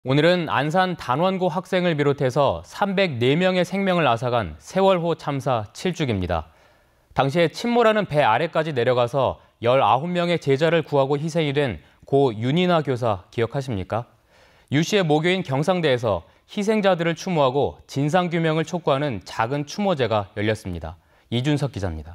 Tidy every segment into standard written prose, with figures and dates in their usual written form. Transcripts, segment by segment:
오늘은 안산 단원고 학생을 비롯해서 304명의 생명을 앗아간 세월호 참사 7주기입니다. 당시에 침몰하는 배 아래까지 내려가서 19명의 제자를 구하고 희생이 된 고 윤이나 교사 기억하십니까? 유 씨의 모교인 경상대에서 희생자들을 추모하고 진상규명을 촉구하는 작은 추모제가 열렸습니다. 이준석 기자입니다.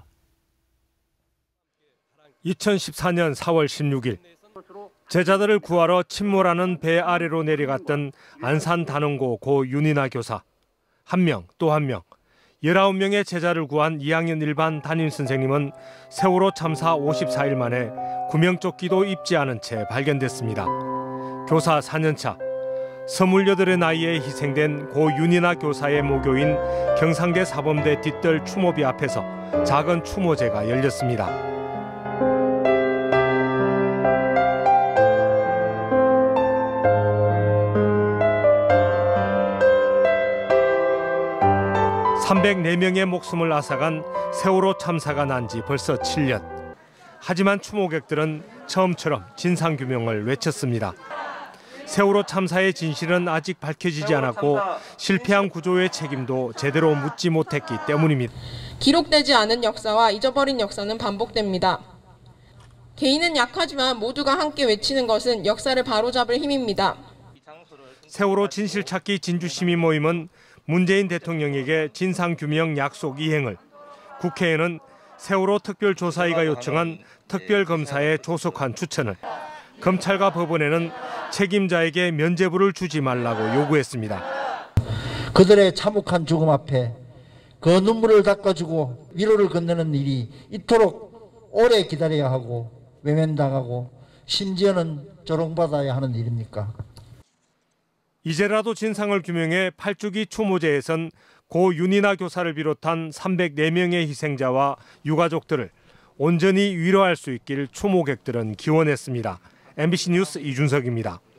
2014년 4월 16일 제자들을 구하러 침몰하는 배 아래로 내려갔던 안산 단원고 고 윤이나 교사. 한 명, 또 한 명, 19명의 제자를 구한 2학년 일반 담임선생님은 세월호 참사 54일 만에 구명조끼도 입지 않은 채 발견됐습니다. 교사 4년차, 28의 나이에 희생된 고 윤이나 교사의 모교인 경상대 사범대 뒷뜰 추모비 앞에서 작은 추모제가 열렸습니다. (304명의) 목숨을 앗아간 세월호 참사가 난 지 벌써 7년. 하지만 추모객들은 처음처럼 진상규명을 외쳤습니다. 세월호 참사의 진실은 아직 밝혀지지 않았고 실패한 구조의 책임도 제대로 묻지 못했기 때문입니다. 기록되지 않은 역사와 잊어버린 역사는 반복됩니다. 개인은 약하지만 모두가 함께 외치는 것은 역사를 바로잡을 힘입니다. 세월호 진실찾기 진주시민 모임은 문재인 대통령에게 진상규명 약속 이행을, 국회에는 세월호 특별조사위가 요청한 특별검사의 조속한 추천을, 검찰과 법원에는 책임자에게 면죄부를 주지 말라고 요구했습니다. 그들의 참혹한 죽음 앞에 그 눈물을 닦아주고 위로를 건네는 일이 이토록 오래 기다려야 하고 외면당하고 심지어는 조롱받아야 하는 일입니까? 이제라도 진상을 규명해 8주기 추모제에선 고 윤이나 교사를 비롯한 304명의 희생자와 유가족들을 온전히 위로할 수 있길 추모객들은 기원했습니다. MBC 뉴스 이준석입니다.